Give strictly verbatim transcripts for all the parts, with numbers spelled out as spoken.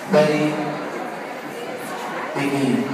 Ready? Begin.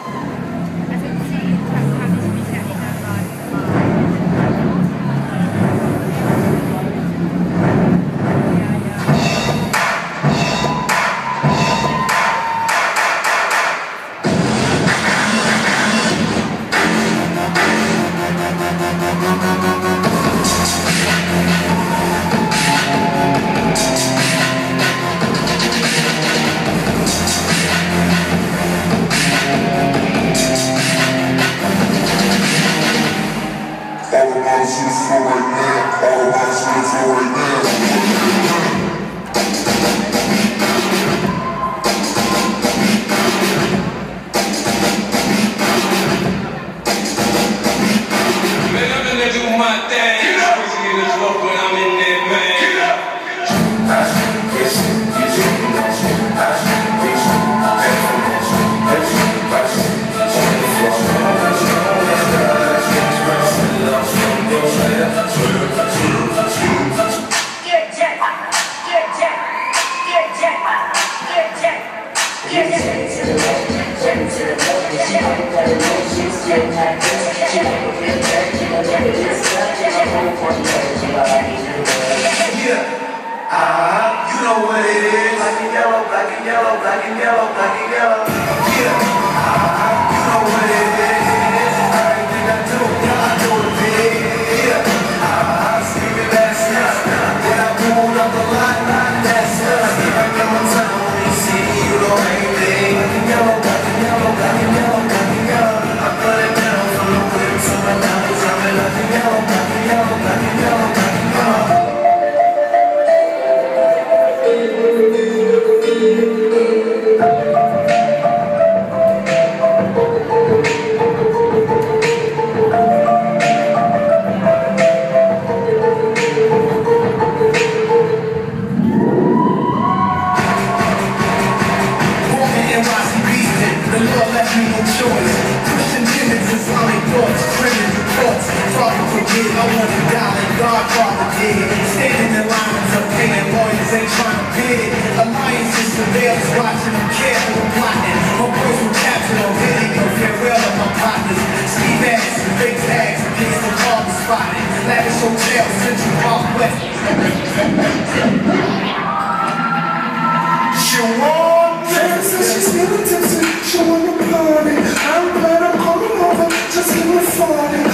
Ah, you know what it is. Black and yellow, black and yellow, black and yellow, black and yellow. Yeah. Ah, you know what it is. Everything I do, I do it big. Yeah. Ah, screaming last night. When I pulled up the line, that's us. I got my time on me, see you don't hate me. Black and yellow, black and yellow, black and yellow, black and yellow. I'm running down from the whip to my diamonds. I'm in black and yellow, black and yellow, black and yellow, black and yellow. I want to die like Godfather did. Standing in lines of paying lawyers ain't trying to bid. Alliances, surveillance, watching them careful and plotting. My boys will capture no video, farewell of my partners. Steve Addis and big tags against the car spotted. Lavish Hotel, Central Park West. She won't dance and she's feeling tipsy. She wanna party. I'm glad I'm coming over, just give me forty.